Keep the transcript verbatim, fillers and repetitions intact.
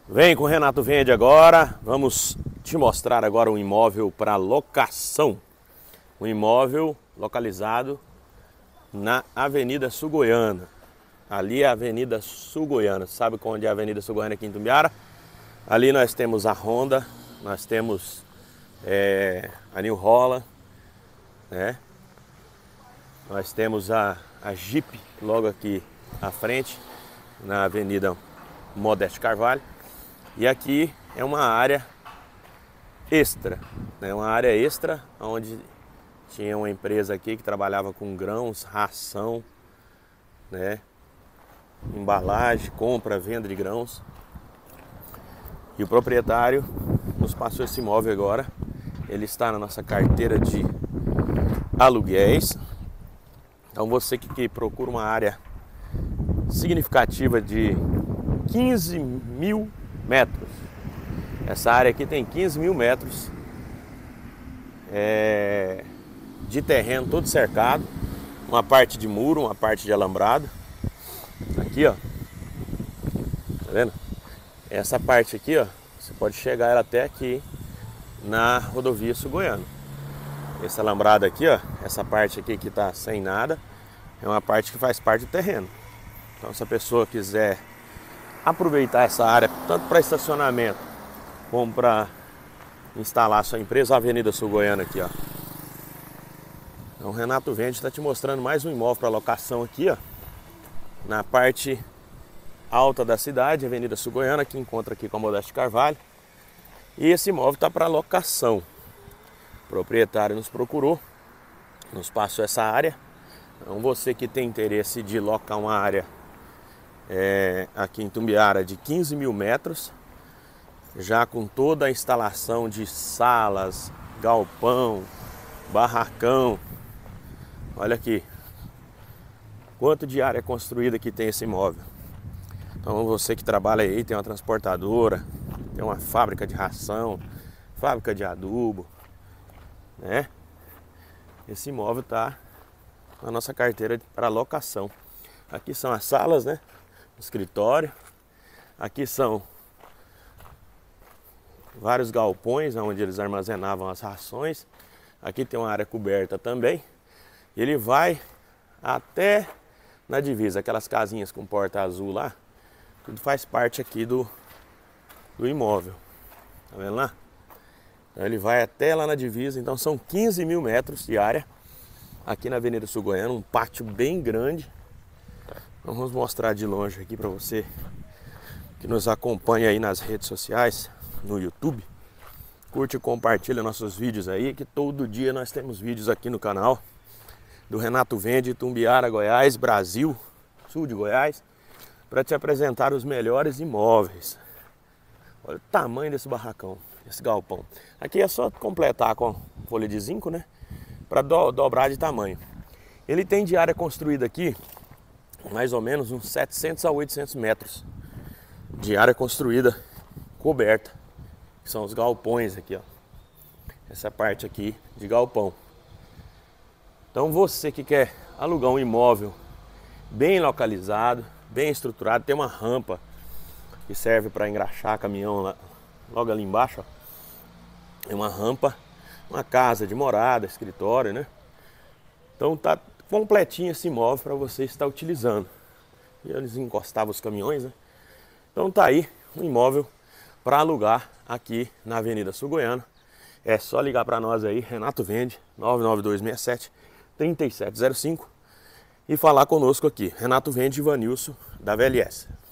Vem com o Renato Vende agora, vamos te mostrar agora um imóvel para locação. Um imóvel localizado na Avenida Sul Goiana. Ali é a Avenida Sul Goiana. Sabe onde é a Avenida Sul Goiana aqui em Itumbiara? Ali nós temos a Honda, nós temos é, a New Holland, né? Nós temos a, a Jeep logo aqui à frente, na Avenida Modesto Carvalho. E aqui é uma área extra, né? Uma área extra onde tinha uma empresa aqui que trabalhava com grãos, ração, né? Embalagem, compra, venda de grãos. E o proprietário nos passou esse imóvel agora. Ele está na nossa carteira de aluguéis. Então você que, que procura uma área significativa de quinze mil metros. Essa área aqui tem quinze mil metros é, de terreno todo cercado. Uma parte de muro, uma parte de alambrado. Aqui, ó. Tá vendo? Essa parte aqui, ó, você pode chegar ela até aqui na rodovia Sul Goiana. Esse alambrado aqui, ó, essa parte aqui que tá sem nada, é uma parte que faz parte do terreno. Então, se a pessoa quiser aproveitar essa área tanto para estacionamento como para instalar sua empresa, a Avenida Sul Goiana aqui, ó. Então, o Renato Vende está te mostrando mais um imóvel para locação aqui, ó, na parte alta da cidade, Avenida Sul Goiana, que encontra aqui com a Modesto Carvalho. E esse imóvel está para locação. O proprietário nos procurou, nos passou essa área. Então, você que tem interesse de locar uma área é, aqui em Itumbiara de quinze mil metros, já com toda a instalação de salas, galpão, barracão. Olha aqui quanto de área construída que tem esse imóvel. Então você que trabalha aí, tem uma transportadora, tem uma fábrica de ração, fábrica de adubo, né? Esse imóvel está na nossa carteira para locação. Aqui são as salas, né? Escritório. Aqui são vários galpões onde eles armazenavam as rações. Aqui tem uma área coberta também. Ele vai até na divisa, aquelas casinhas com porta azul lá. Tudo faz parte aqui do, do imóvel. Tá vendo lá? Então ele vai até lá na divisa. Então são quinze mil metros de área aqui na Avenida Sul Goiana, um pátio bem grande. Então vamos mostrar de longe aqui para você que nos acompanha aí nas redes sociais, no YouTube. Curte e compartilha nossos vídeos aí, que todo dia nós temos vídeos aqui no canal do Renato Vende, Itumbiara, Goiás, Brasil, sul de Goiás, para te apresentar os melhores imóveis. Olha o tamanho desse barracão, esse galpão. Aqui é só completar com folha de zinco, né? Para do, dobrar de tamanho. Ele tem de área construída aqui mais ou menos uns setecentos a oitocentos metros de área construída coberta, que são os galpões aqui, ó. Essa parte aqui de galpão. Então você que quer alugar um imóvel bem localizado, bem estruturado, tem uma rampa que serve para engraxar caminhão lá, logo ali embaixo, ó. Tem uma rampa, uma casa de morada, escritório, né? Então tá completinho esse imóvel para você estar utilizando. E eles encostavam os caminhões, né? Então tá aí um imóvel para alugar aqui na Avenida Sul Goiana. É só ligar para nós aí, Renato Vende, nove nove dois seis sete, três sete zero cinco, e falar conosco aqui, Renato Vende, Ivanilson, da V L S.